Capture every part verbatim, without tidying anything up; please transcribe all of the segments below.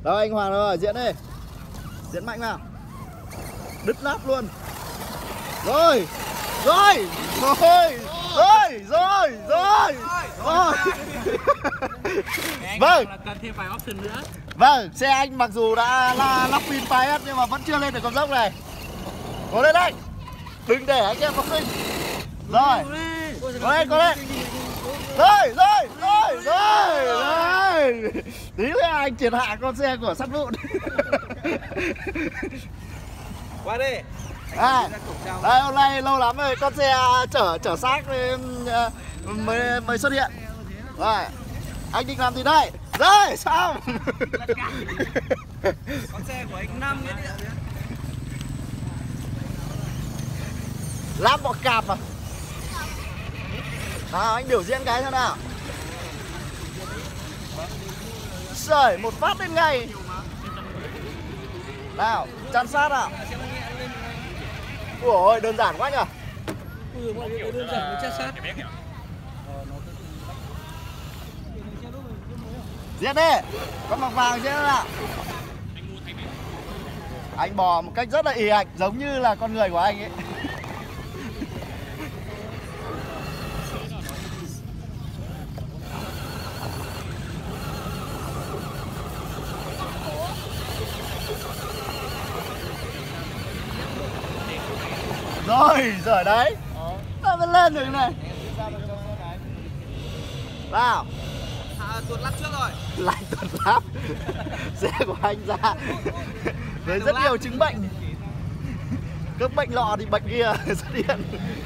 Rồi anh Hoàng rồi, diễn đi. Diễn mạnh vào. Đứt láp luôn. Rồi. Rồi. Rồi. Rồi. Rồi. Rồi. Rồi. Vâng. Cần thêm vài option nữa. Vâng, xe anh mặc dù đã là lắp pin phai ét nhưng mà vẫn chưa lên được con dốc này. Cố lên anh. Đừng để anh em có khinh. Rồi. Cố lên, cố lên. Rồi, rồi, rồi, rồi, rồi. Tí nữa anh triệt hạ con xe của sắt vụn. Qua đi. À, đây hôm nay lâu lắm rồi con xe chở chở xác mới mới xuất hiện. Rồi. Anh định làm gì đây? Rồi, xong. Con xe của anh năm cái điện. Lắp bọ cạp mà. Nào anh biểu diễn cái thế nào. Sởi một phát lên ngay. Nào, chăn sát nào. Ủa đơn giản quá nhỉ. Ừ, mọi người đơn giản với chăn sát. Diễn đi. Con mặc vàng diễn nào. Anh bò một cách rất là ì ạch, giống như là con người của anh ấy. Rồi, rồi đấy. Ờ. Vẫn lên rồi này. Vào. À, tuột lắp trước rồi. Lại tuột lắp. Xe của anh ra với rất nhiều chứng bệnh. Các bệnh lọ thì bệnh kia xuất hiện.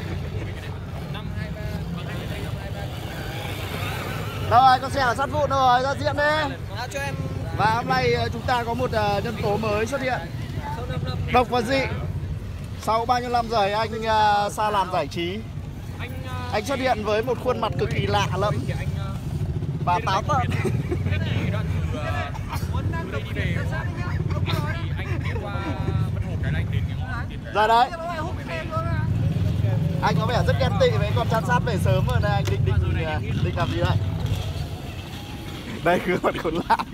Rồi, con xe ở sắt vụn rồi, ra diện đi. Và hôm nay chúng ta có một nhân tố mới xuất hiện. Độc và dị. Sau bao nhiêu năm rồi anh uh, xa làm giải trí, anh xuất hiện với một khuôn mặt cực kỳ lạ lẫm và táo tợn. Ra đấy. Anh có vẻ rất ghen tị với con chăn sát về sớm rồi nên anh định định định làm gì đây? Đây cứ mặt khốn nạn.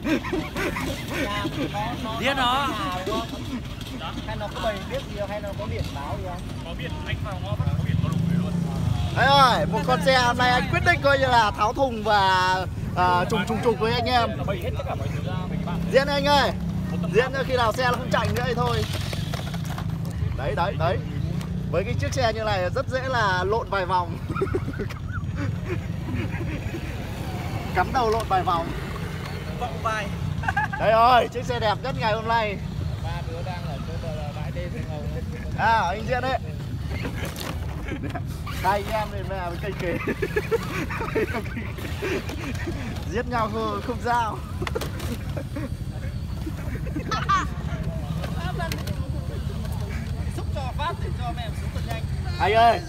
Biết nó. Hay nó có bày biết gì không? Hay nó có biển báo gì không? Có biển, anh vào ngõ có biển có lục luôn. Đấy rồi, một con xe hôm nay anh quyết định coi như là tháo thùng và uh, trùng trùng trùng với anh em. Diễn anh ơi. Diễn khi nào xe nó không chạy nữa thì thôi. Đấy đấy đấy. Với cái chiếc xe như này rất dễ là lộn vài vòng. Cắm đầu lộn vài vòng. Vọng vai. Đây rồi, chiếc xe đẹp nhất ngày hôm nay. Ba đứa đang ở chỗ bãi đê Sài Gòn. À, anh Diễn đấy. Hai anh em này mẹ với cây kề. Giết nhau không, không giao. Xúc cho phát để cho mẹ xuống thật nhanh. Anh ơi.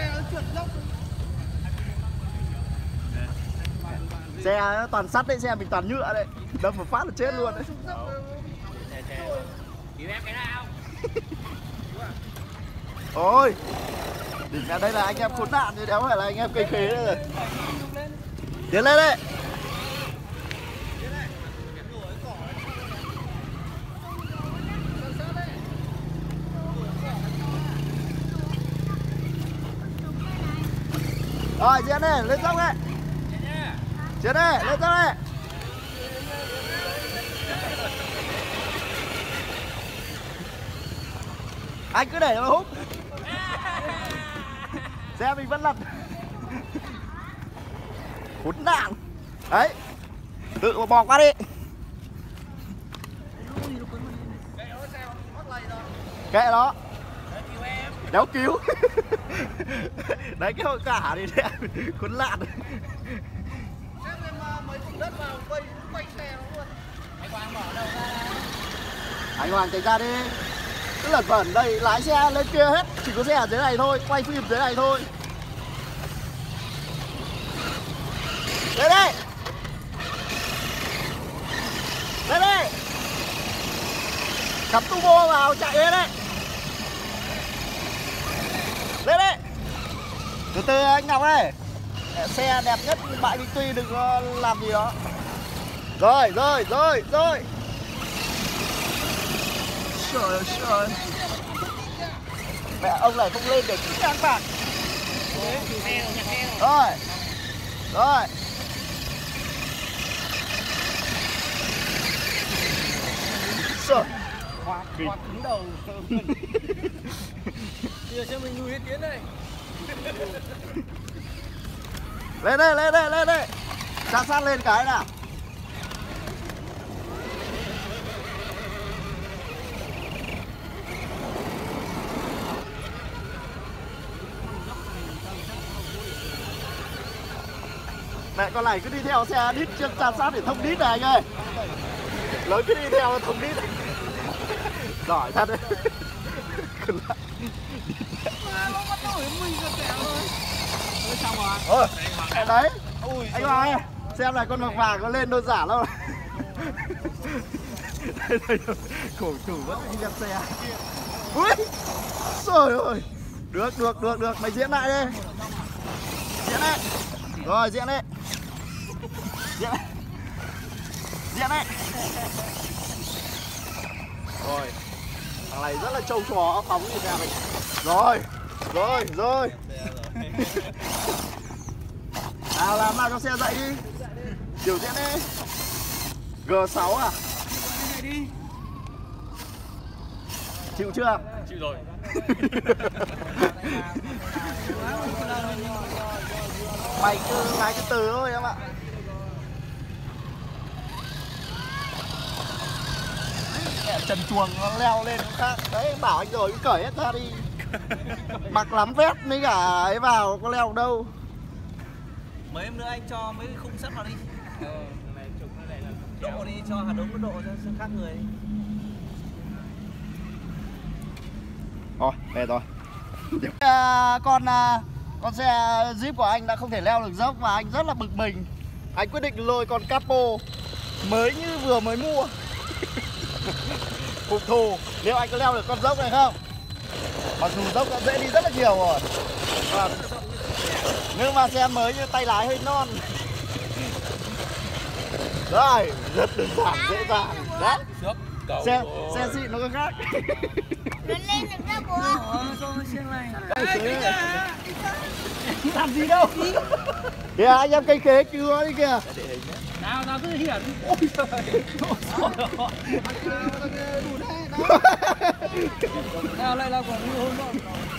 Xe toàn sắt đấy, xe mình toàn nhựa đấy. Đâm một phát là chết luôn đấy. Cứu em cái nào? Ôi. Đỉnh ra đây là anh em khốn nạn chứ đéo phải là anh em cây khế nữa rồi. Tiến lên đấy. Rồi Diễn đi, lên dốc đấy. Diễn đi, lên dốc đấy. Anh cứ để nó hút. Xe mình vẫn lật. Khốn nạn. Đấy. Tự mà bò qua đi. Kệ nó. Đéo cứu. Đấy cái hậu cả thì đẹp. Khốn nạn. Anh Hoàng chạy ra đi. Cứ lẩn vẩn đây, lái xe lên kia hết. Chỉ có xe ở dưới này thôi, quay phim dưới này thôi. Lên đây. Lên đây. Cắm turbo vào, chạy lên đây. Lên đây. Từ từ anh Ngọc ơi. Xe đẹp nhất bãi Bình Tuy, đừng có làm gì đó. Rồi, rồi, rồi, rồi. Trời ơi. Mẹ ông này không lên được ngang bạc. Rồi. Rồi. Sợ. Hoa hoa cứng đầu. Giờ cho mình lùi hết tiến đây. Lên đây, lên đây, lên đây. Sát sát lên cái nào. Mẹ con này cứ đi theo xe đít chân sát sát để thông đít này anh ơi. Lớn cứ đi theo thông đít. Giỏi thật đấy. Ôi, đấy. Ui, anh Hoàng ơi, xem này con vàng vàng có lên đơn giản đâu. Cổ chủ vẫn đi gặp xe. Ui, trời ơi. Được, được, được, được, mày diễn lại đi. Diễn đi. Rồi, diễn đi. Diễn đi. Diễn đi. Rồi. Thằng này rất là trâu trò phóng như thế này. Rồi. Rồi, rồi. Nào làm nào cho xe dậy đi. Điều diễn đi. G sáu à? Chịu chưa? Chịu rồi. Mày cứ lái từ từ thôi em ạ. Mẹ trần chuồng nó leo lên khác. Đấy em bảo anh rồi cứ cởi hết ra đi. Mặc lắm vét mấy cả ấy vào có leo đâu. Mấy em nữa anh cho mấy cái khung sắt vào đi. Độ đi cho hạt đúng cái độ cho khác người. Rồi, về rồi. À, con à, con xe Jeep của anh đã không thể leo được dốc và anh rất là bực mình. Anh quyết định lôi con Capo mới như vừa mới mua. Phục thù liệu anh có leo được con dốc này không? Mặc dù dốc đã dễ đi rất là nhiều rồi. À, nhưng mà xe mới như tay lái hơi non. Rồi, rất đơn giản, dễ dàng. Đấy. Xe, xe xịn nó có khác. Lên lên được ra bố. Làm gì đâu. Kìa anh em cây khế cứu nó đi kìa. Nào nào cứ hiển. Ôi trời. Nào lại là còn như hôm đó.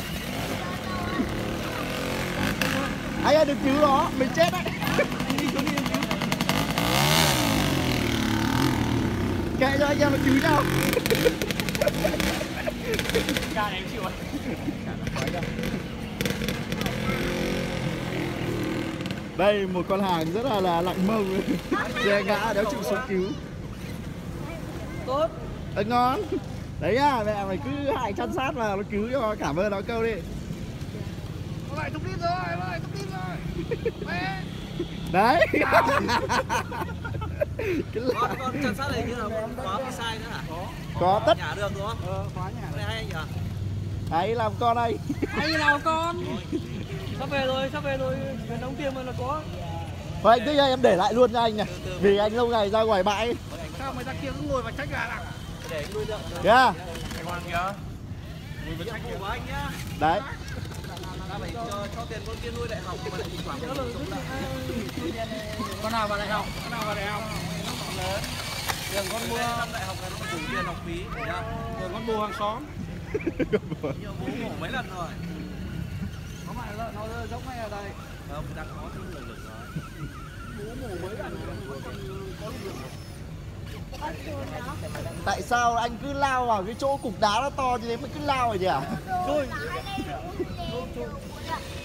Anh ơi đừng cứu nó, mình chết đấy. Kệ cho anh em nó cứu nhau. Ca này em chịu rồi. Đây một con hàng rất là, là lạnh mông. Xe ngã đéo chịu xuống cứu. Tốt. Ờ, ngon. Đấy nhá, mẹ mày cứ hại chăn sát vào nó cứu cho cảm ơn nó câu đi. Nó lại tung đít rồi, nó lại tung đít rồi. Mẹ. Đấy. Con con chân sát này như là con khóa cái sai nữa hả? Có tất. Nhả được đúng không? Ờ, khóa nhả. Cái này hay anh nhỉ? Đấy làm con đây. Anh nào con? Sắp về rồi, sắp về rồi, về đóng tiền mà là có. Thôi anh thích em để lại luôn cho anh này. Vì anh lâu ngày ra ngoài bãi. Sao người ta kia cứ ngồi và trách gà nào? Để anh nuôi được. Kìa. Anh Hoàng kìa. Nuôi với trách của anh nhá. Đấy. Ta phải cho, cho tiền con kia nuôi đại học mà lại thỉnh thoảng con nào vào đại học? Con nào vào đại học? Lớn. Tiền con mua năm đại học này nó đủ tiền học phí nhá. Tiền con bù hàng xóm. Nhiều bố ngủ mấy lần rồi. Nó mà nó nó giống ngay ở đây. Không, đang có thêm lực lực rồi. Bố ngủ mấy lần rồi còn có lực lực. Tại sao anh cứ lao vào cái chỗ cục đá nó to như thế mới cứ lao rồi nhỉ? Thôi.